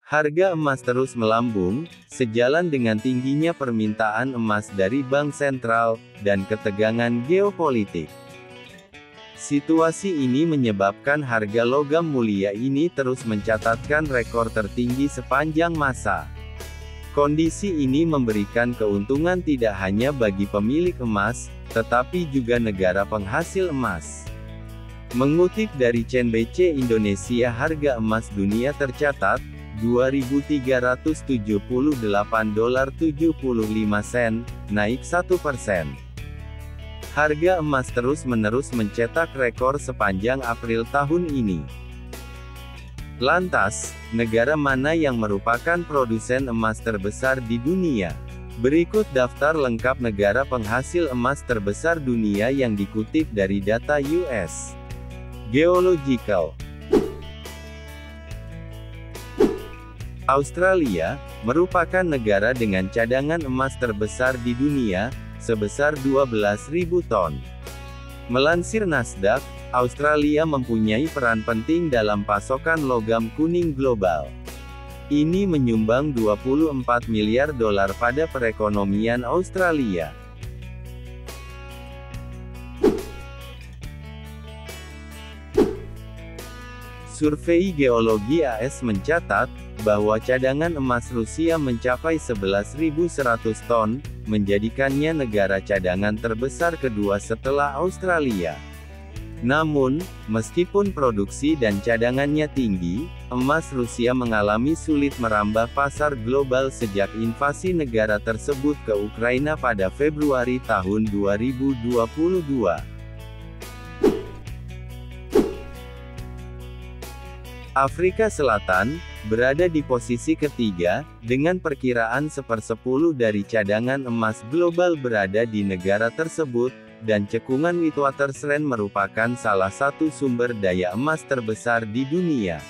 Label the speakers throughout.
Speaker 1: Harga emas terus melambung, sejalan dengan tingginya permintaan emas dari bank sentral, dan ketegangan geopolitik. Situasi ini menyebabkan harga logam mulia ini terus mencatatkan rekor tertinggi sepanjang masa. Kondisi ini memberikan keuntungan tidak hanya bagi pemilik emas, tetapi juga negara penghasil emas. Mengutip dari CNBC Indonesia, harga emas dunia tercatat $2.378.75, naik 1%. Harga emas terus-menerus mencetak rekor sepanjang April tahun ini. Lantas, negara mana yang merupakan produsen emas terbesar di dunia? Berikut daftar lengkap negara penghasil emas terbesar dunia yang dikutip dari data US Geological. Australia merupakan negara dengan cadangan emas terbesar di dunia, sebesar 12.000 ton. Melansir Nasdaq, Australia mempunyai peran penting dalam pasokan logam kuning global. Ini menyumbang $24 miliar pada perekonomian Australia. Survei Geologi AS mencatat bahwa cadangan emas Rusia mencapai 11.100 ton, menjadikannya negara cadangan terbesar kedua setelah Australia. Namun, meskipun produksi dan cadangannya tinggi, emas Rusia mengalami sulit merambah pasar global sejak invasi negara tersebut ke Ukraina pada Februari tahun 2022. Afrika Selatan berada di posisi ketiga, dengan perkiraan 1/10 dari cadangan emas global berada di negara tersebut, dan cekungan Witwatersrand merupakan salah satu sumber daya emas terbesar di dunia.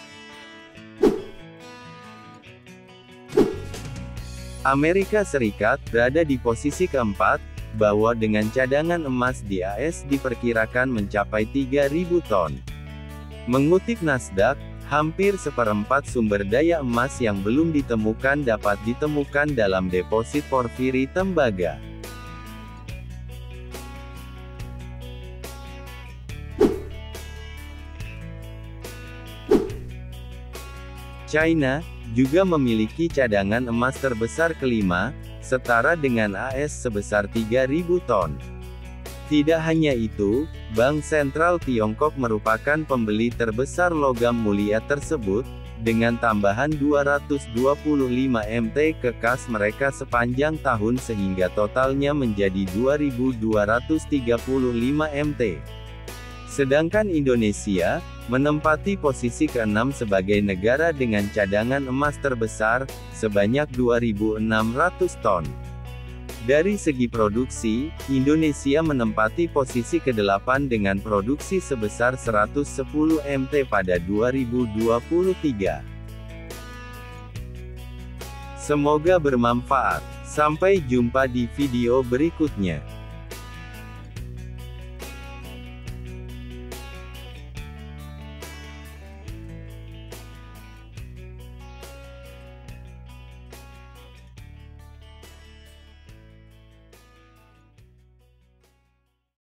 Speaker 1: Amerika Serikat berada di posisi keempat, bahwa dengan cadangan emas di AS diperkirakan mencapai 3.000 ton. Mengutip Nasdaq, hampir 1/4 sumber daya emas yang belum ditemukan dapat ditemukan dalam deposit porfiri tembaga. China juga memiliki cadangan emas terbesar kelima, setara dengan AS sebesar 3.000 ton. Tidak hanya itu, Bank Sentral Tiongkok merupakan pembeli terbesar logam mulia tersebut, dengan tambahan 225 MT ke kas mereka sepanjang tahun sehingga totalnya menjadi 2.235 MT. Sedangkan Indonesia menempati posisi ke-6 sebagai negara dengan cadangan emas terbesar, sebanyak 2.600 ton. Dari segi produksi, Indonesia menempati posisi ke-8 dengan produksi sebesar 110 MT pada 2023. Semoga bermanfaat. Sampai jumpa di video berikutnya.